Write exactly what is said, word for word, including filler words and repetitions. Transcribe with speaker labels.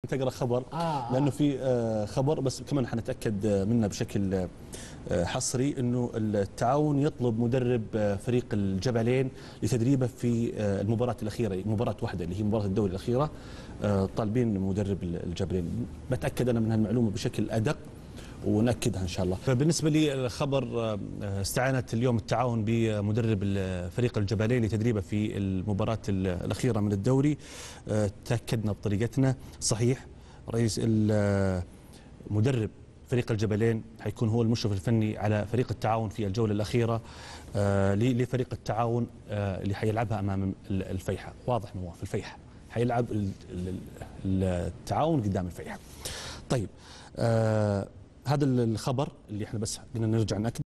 Speaker 1: تقرا خبر
Speaker 2: آه
Speaker 1: لانه في آه خبر، بس كمان حنتاكد منه بشكل آه حصري انه التعاون يطلب مدرب آه فريق الجبلين لتدريبه في آه المباراه الاخيره، مباراه واحده اللي هي مباراه الدوري الاخيره. آه طالبين مدرب الجبلين. بتاكد انا من هالمعلومه بشكل ادق ونأكدها إن شاء الله. فبالنسبة لي الخبر، استعانت اليوم التعاون بمدرب فريق الجبلين لتدريبه في المباراة الأخيرة من الدوري. تأكدنا بطريقتنا صحيح. رئيس مدرب فريق الجبلين حيكون هو المشرف الفني على فريق التعاون في الجولة الأخيرة لفريق التعاون اللي حيلعبها أمام الفيحة. واضح نواف، الفيحة حيلعب التعاون قدام الفيحة. طيب، هذا الخبر اللي احنا بس بدنا نرجع نأكد